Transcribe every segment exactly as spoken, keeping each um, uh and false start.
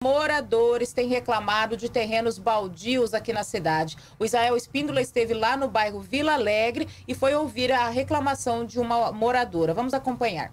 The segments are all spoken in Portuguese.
Moradores têm reclamado de terrenos baldios aqui na cidade. O Israel Espíndola esteve lá no bairro Vila Alegre e foi ouvir a reclamação de uma moradora. Vamos acompanhar.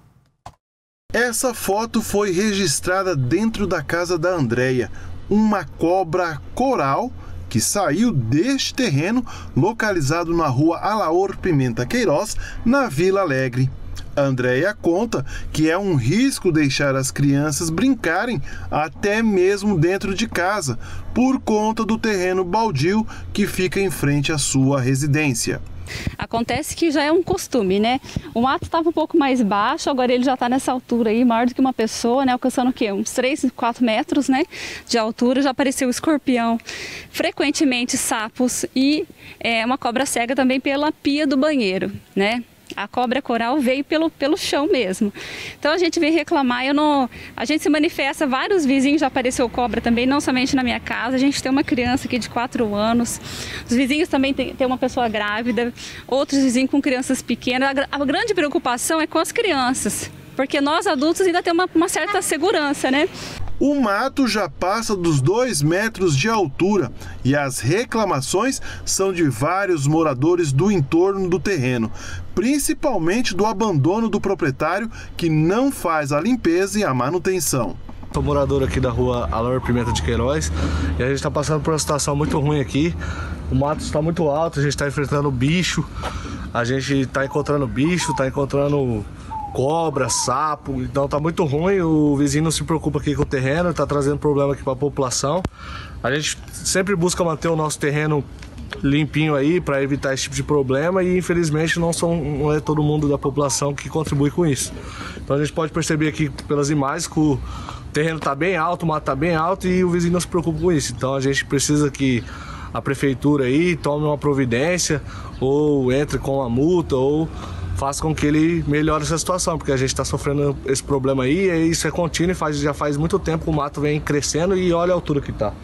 Essa foto foi registrada dentro da casa da Andréia. Uma cobra coral que saiu deste terreno localizado na rua Alaor Pimenta Queiroz, na Vila Alegre. A Andréia conta que é um risco deixar as crianças brincarem até mesmo dentro de casa, por conta do terreno baldio que fica em frente à sua residência. Acontece que já é um costume, né? O mato estava um pouco mais baixo, agora ele já está nessa altura aí, maior do que uma pessoa, né? Alcançando o quê? Uns três, quatro metros, né? De altura, já apareceu o escorpião, frequentemente sapos e é, uma cobra cega também pela pia do banheiro, né? A cobra coral veio pelo, pelo chão mesmo. Então a gente vem reclamar, eu não, a gente se manifesta, vários vizinhos já apareceu cobra também, não somente na minha casa. A gente tem uma criança aqui de quatro anos, os vizinhos também tem, tem uma pessoa grávida, outros vizinhos com crianças pequenas. A, a grande preocupação é com as crianças, porque nós adultos ainda temos uma, uma certa segurança, né? O mato já passa dos dois metros de altura e as reclamações são de vários moradores do entorno do terreno, principalmente do abandono do proprietário que não faz a limpeza e a manutenção. Sou morador aqui da rua Alaor Pimenta de Queiroz e a gente está passando por uma situação muito ruim aqui. O mato está muito alto, a gente está enfrentando bicho, a gente está encontrando bicho, está encontrando cobra, sapo, então tá muito ruim. O vizinho não se preocupa aqui com o terreno, tá trazendo problema aqui para a população. A gente sempre busca manter o nosso terreno limpinho aí para evitar esse tipo de problema e infelizmente não, são, não é todo mundo da população que contribui com isso. Então a gente pode perceber aqui pelas imagens que o terreno tá bem alto, o mato tá bem alto e o vizinho não se preocupa com isso. Então a gente precisa que a prefeitura aí tome uma providência ou entre com uma multa ou faça com que ele melhore essa situação, porque a gente está sofrendo esse problema aí, e isso é contínuo e faz, já faz muito tempo que o mato vem crescendo e olha a altura que está.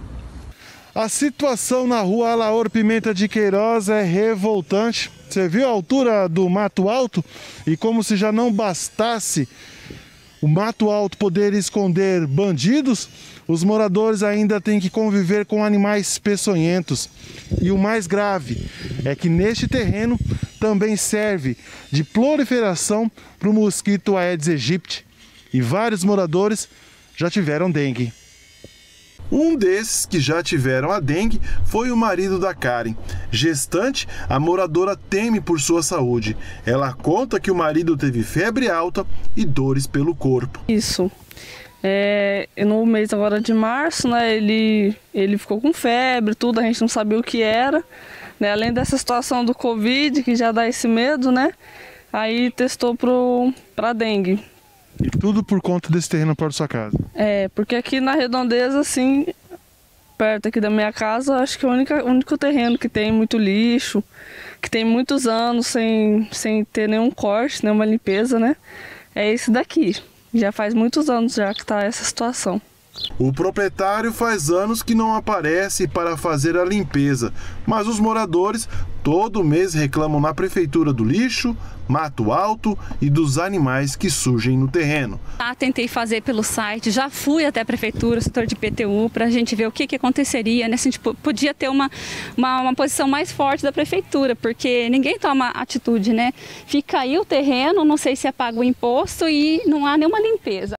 A situação na rua Alaor Pimenta de Queiroz é revoltante. Você viu a altura do mato alto? E como se já não bastasse o mato alto poder esconder bandidos, os moradores ainda têm que conviver com animais peçonhentos. E o mais grave é que neste terreno também serve de proliferação para o mosquito Aedes aegypti. E vários moradores já tiveram dengue. Um desses que já tiveram a dengue foi o marido da Karen. Gestante, a moradora teme por sua saúde. Ela conta que o marido teve febre alta e dores pelo corpo. Isso. É, no mês agora de março, né, ele, ele ficou com febre, tudo, a gente não sabia o que era. Né, além dessa situação do Covid, que já dá esse medo, né? Aí testou para dengue. E tudo por conta desse terreno perto da sua casa? É, porque aqui na redondeza, assim, perto aqui da minha casa, acho que é o único, o único terreno que tem muito lixo, que tem muitos anos sem, sem ter nenhum corte, nenhuma limpeza, né? É esse daqui. Já faz muitos anos já que está essa situação. O proprietário faz anos que não aparece para fazer a limpeza, mas os moradores todo mês reclamam na prefeitura do lixo, mato alto e dos animais que surgem no terreno. Ah, tentei fazer pelo site, já fui até a prefeitura, setor de I P T U, para a gente ver o que, que aconteceria, né? Se a gente podia ter uma, uma, uma posição mais forte da prefeitura, porque ninguém toma atitude, né? Fica aí o terreno, não sei se é pago o imposto e não há nenhuma limpeza.